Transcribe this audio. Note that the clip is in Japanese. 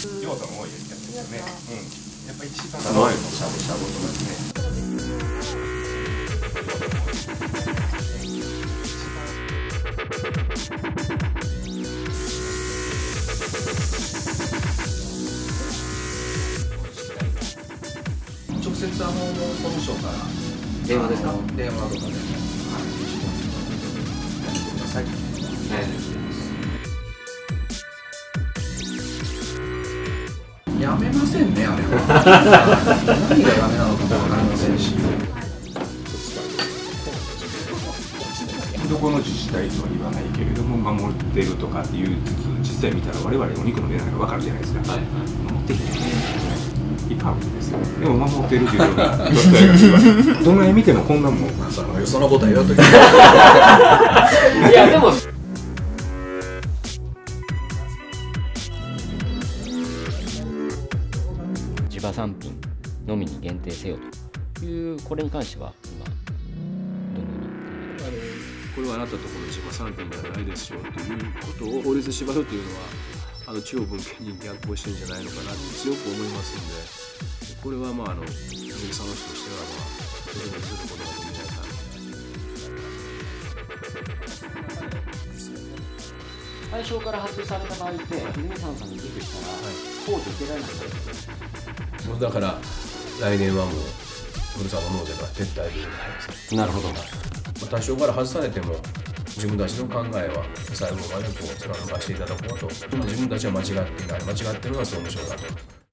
用途も多いですけどね。やっぱ一番しゃぶしゃぶとかですね。直接総務省から電話ですか？ 電話とかでも、やってください。やめませんね、あれは。何がやめなのかも分かりませんし。 どこの自治体とは言わないけれども守ってるとかっていう実際見たら我々お肉の値段が分かるじゃないですか。守ってへんいかんですよ。でも守ってるっていうようなどんなに見てもこんなもん。 そのことは言わんとき。 いやでも地場産品のみに限定せよというこれに関しては今どのようにこれはあなたとこの地場産品ではないですよということを法律で縛るというのは地方分権に逆行してるんじゃないのかなと強く思いますので、これはアメリカの人としてはとてもすることができないか対象から外された場合って泉沢さんに寄付したら控除受けられないんですか？ だから来年はもうふるさと納税が撤退ということになります。 なるほど。 対象から外されても自分たちの考えは最後まで貫かしていただこうと。自分たちは間違っていない、間違っているのは総務省だと。